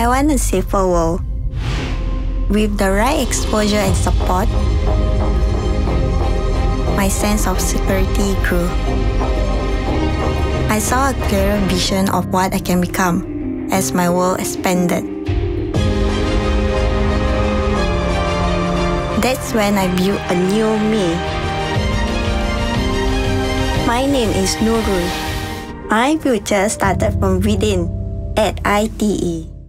I want a safer world. With the right exposure and support, my sense of security grew. I saw a clearer vision of what I can become as my world expanded. That's when I built a new me. My name is Nurul. My future started from within at ITE.